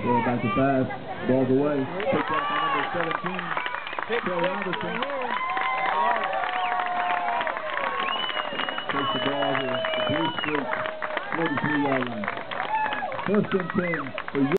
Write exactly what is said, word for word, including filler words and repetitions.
Going back to pass. Ball's away. Picked up by number seventeen. Trey Anderson. Takes the ball to the blue streak. forty-three yard line. First and ten for